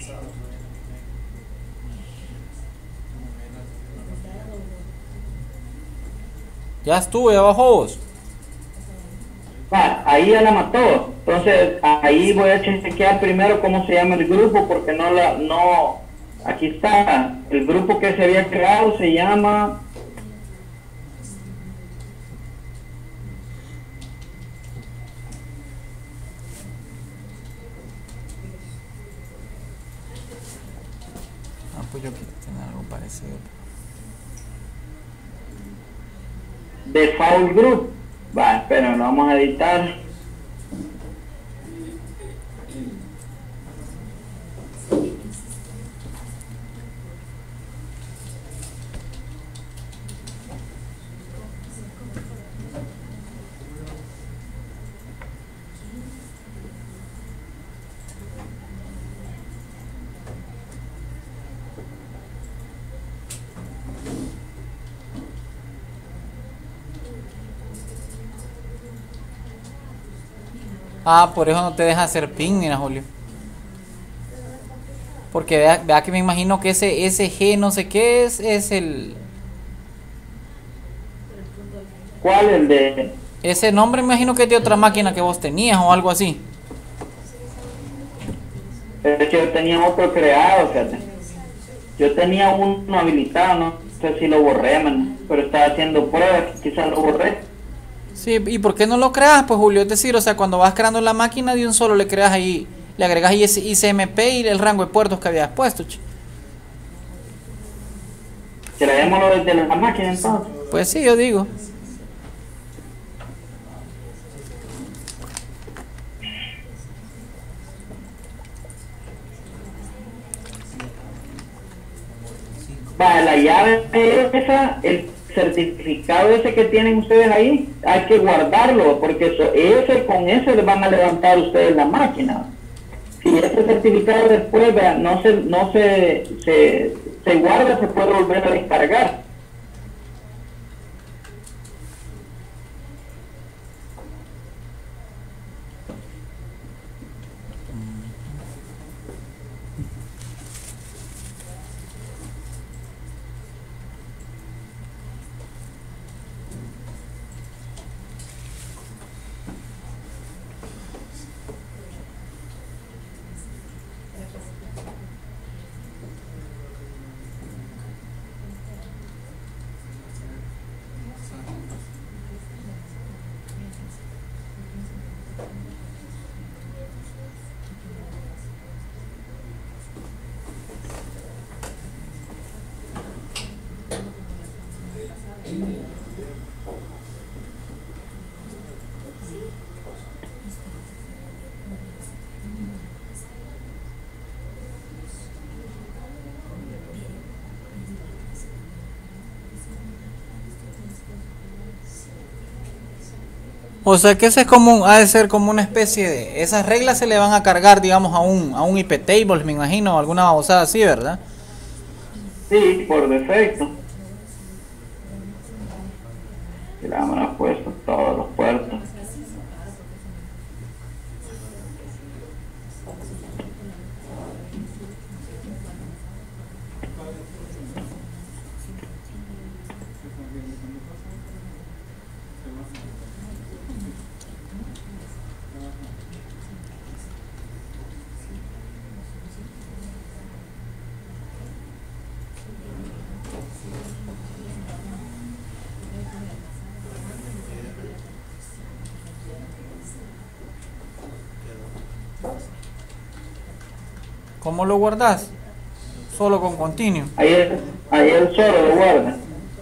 Ya estuvo, ya bajó vos. Va, ahí ya la mató. Entonces, ahí voy a chequear primero cómo se llama el grupo, porque aquí está. El grupo que se había creado se llama... Ah, pues yo quiero tener algo parecido. Default Group. Va, espera, lo vamos a editar. Ah, por eso no te deja hacer ping, mira, Julio. Porque vea que me imagino que ese G no sé qué es el... ¿Cuál? El de... Ese nombre me imagino que es de otra máquina que vos tenías o algo así. Es que yo tenía otro creado, fíjate. Yo tenía uno habilitado, no sé si lo borré, man, pero estaba haciendo pruebas, quizás lo borré. Sí, ¿y por qué no lo creas, pues, Julio? Es decir, o sea, cuando vas creando la máquina de un solo le creas ahí, le agregas ahí ese ICMP y el rango de puertos que habías puesto, che. Creémoslo desde la máquina entonces. Pues sí, yo digo. Va, la llave esa, el certificado ese que tienen ustedes ahí, hay que guardarlo, porque con ese le van a levantar ustedes la máquina. Si ese certificado después, vea, se guarda, se puede volver a descargar. O sea que ese es como ha de ser como una especie de... Esas reglas se le van a cargar, digamos, a un IP table, me imagino, o alguna babosada así, ¿verdad? Sí, por defecto. Y le hemos puesto todos los puertos. ¿Cómo lo guardas? Solo con continuo. Ahí el solo lo guarda.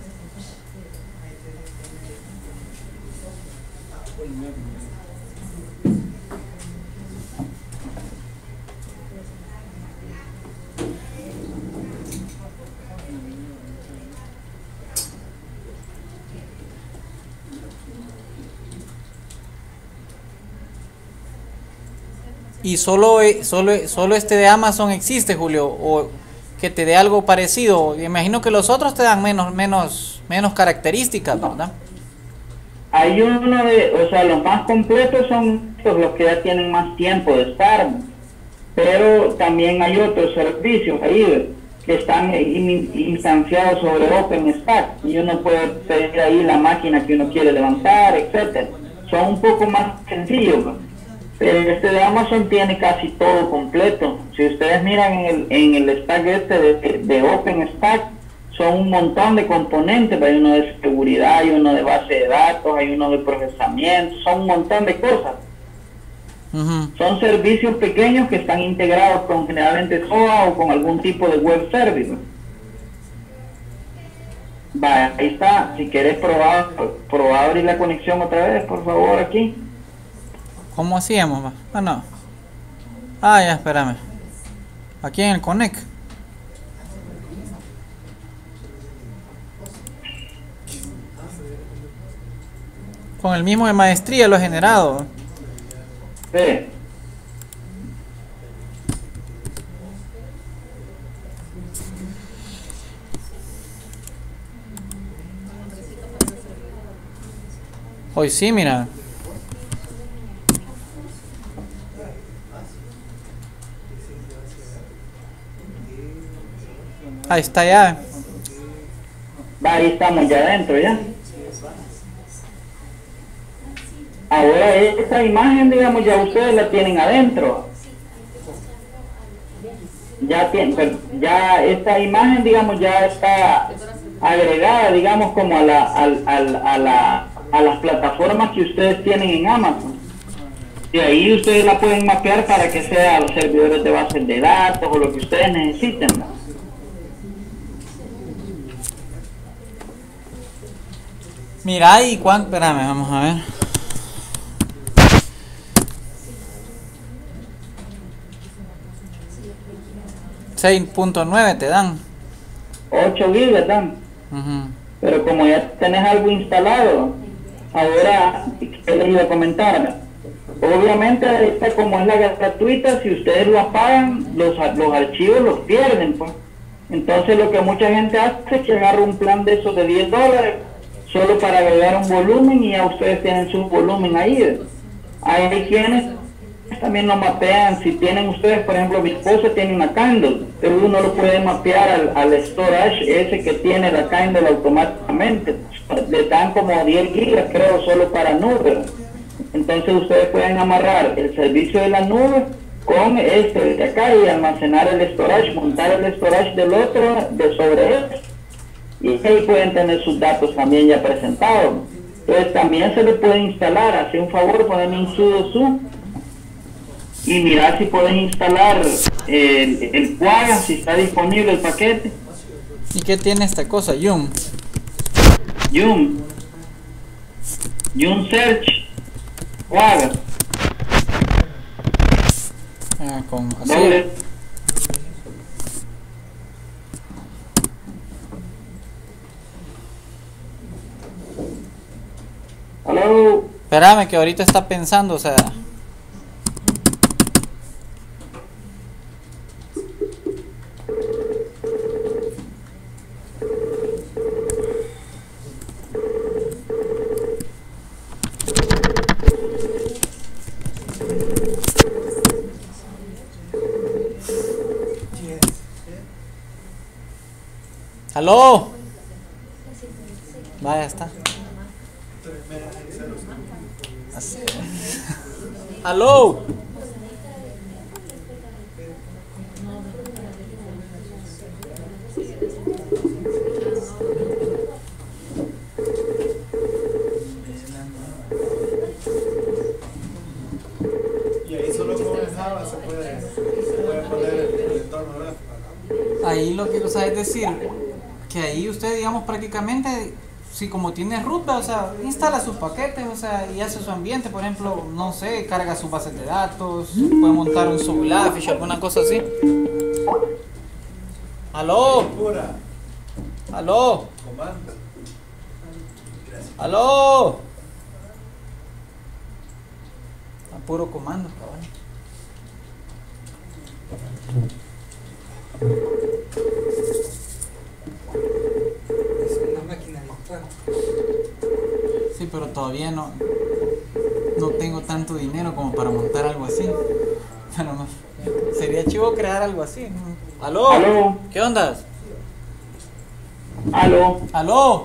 Y solo este de Amazon existe, Julio, o que te dé algo parecido. Me imagino que los otros te dan menos características, ¿verdad? Hay uno o sea, los más completos son los que ya tienen más tiempo de estar. pero también hay otros servicios ahí que están instanciados sobre OpenStack y uno puede pedir ahí la máquina que uno quiere levantar, etcétera. Son un poco más sencillos, ¿no? Pero este de Amazon tiene casi todo completo. Si ustedes miran en el stack este de OpenStack, son un montón de componentes. Hay uno de seguridad, hay uno de base de datos, hay uno de procesamiento, son un montón de cosas. Son servicios pequeños que están integrados con generalmente SOA o con algún tipo de web service. Va, ahí está. Si querés probar abrir la conexión otra vez, por favor, aquí. ¿Cómo hacíamos, va? Ah, no. Ah, ya, espérame. Aquí en el Connect. Con el mismo de maestría lo he generado. Sí. Hoy sí, mira. Ahí está ya. Va, ahí estamos ya adentro, ya. Ahora esta imagen, digamos, ya ustedes la tienen adentro. Ya esta imagen, digamos, ya está agregada, digamos, como a las plataformas que ustedes tienen en Amazon. Y ahí ustedes la pueden mapear para que sea los servidores de bases de datos o lo que ustedes necesiten, ¿no? Mira, y cuánto, espérame, vamos a ver. 6.9 te dan. 8 gigas dan. Pero como ya tenés algo instalado, ahora, ¿qué les iba a comentar? Obviamente, esta como es la gratuita, si ustedes lo apagan, los archivos los pierden, pues. Entonces lo que mucha gente hace es que agarra un plan de esos de $10 solo para agregar un volumen y ya ustedes tienen su volumen ahí. Hay quienes también lo mapean. Si tienen ustedes, por ejemplo, mi esposa tiene una Kindle, pero uno lo puede mapear al storage ese que tiene la Kindle automáticamente. Le dan como 10 gigas, creo, solo para nube. Entonces ustedes pueden amarrar el servicio de la nube con este de acá y almacenar el storage, montar el storage del otro de sobre él, y ahí pueden tener sus datos también ya presentados. Entonces también se le puede instalar, hace un favor, ponerme un sudo su y mirar si pueden instalar el Quagga, si está disponible el paquete. ¿Y qué tiene esta cosa? Yum Search Quagga. Con así. Doble. Hello. Espérame que ahorita está pensando, o sea. ¡Aló! Vaya, está. ¡Aló! Y ahí solo con el Java se puede poner el entorno gráfico. Ahí lo que o sea, es decir, que ahí usted, digamos, prácticamente, si como tiene root, o sea, instala sus paquetes, o sea, y hace su ambiente, por ejemplo, no sé, carga sus bases de datos, puede montar un sublafish, alguna cosa así. ¡Aló! Pura ¡Aló! comando. ¡Aló! A puro comando, cabrón. Sí, pero todavía no tengo tanto dinero como para montar algo así. Pero no, sería crear algo así. ¿Aló? Aló. ¿Qué onda? Aló. ¿Aló?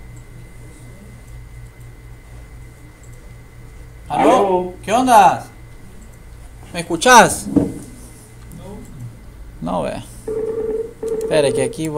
¿Aló? Aló. ¿Qué onda? ¿Me escuchás? No, ve. Espere que aquí